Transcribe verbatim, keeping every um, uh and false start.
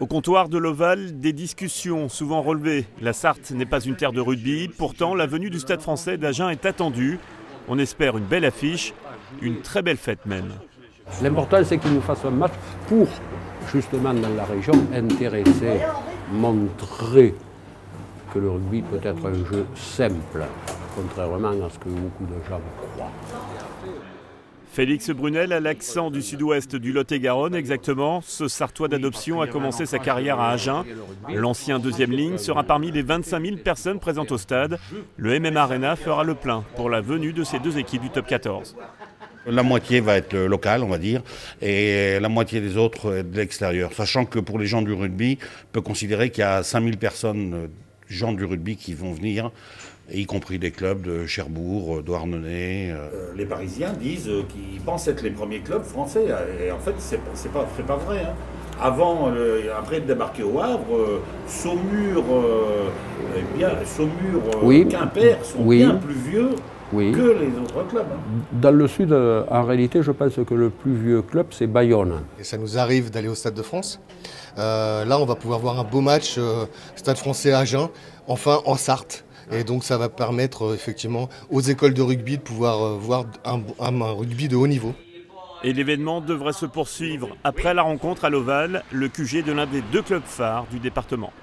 Au comptoir de l'Oval, des discussions souvent relevées. La Sarthe n'est pas une terre de rugby, pourtant la venue du Stade français d'Agen est attendue. On espère une belle affiche, une très belle fête même. L'important c'est qu'il nous fasse un match pour, justement dans la région, intéresser, montrer que le rugby peut être un jeu simple, contrairement à ce que beaucoup de gens croient. Félix Brunel a l'accent du sud-ouest du Lot-et-Garonne exactement. Ce Sartois d'adoption a commencé sa carrière à Agen. L'ancien deuxième ligne sera parmi les vingt-cinq mille personnes présentes au stade. Le M M Arena fera le plein pour la venue de ces deux équipes du top quatorze. La moitié va être locale, on va dire, et la moitié des autres de l'extérieur. Sachant que pour les gens du rugby, on peut considérer qu'il y a cinq mille personnes, gens du rugby, qui vont venir, y compris des clubs de Cherbourg, de Douarnenez. Euh, les Parisiens disent qu'ils pensent être les premiers clubs français, et en fait, c'est pas, pas vrai. Hein. Avant, euh, après de débarquer au Havre, euh, Saumur, euh, eh bien, Saumur euh, oui. Quimper sont oui. bien plus vieux oui. que les autres clubs. Hein. Dans le sud, en réalité, je pense que le plus vieux club, c'est Bayonne. Et ça nous arrive d'aller au Stade de France. Euh, là, on va pouvoir voir un beau match, euh, Stade français à Agen, enfin en Sarthe. Et donc ça va permettre euh, effectivement aux écoles de rugby de pouvoir euh, voir un, un, un rugby de haut niveau. Et l'événement devrait se poursuivre après la rencontre à l'Oval, le Q G de l'un des deux clubs phares du département.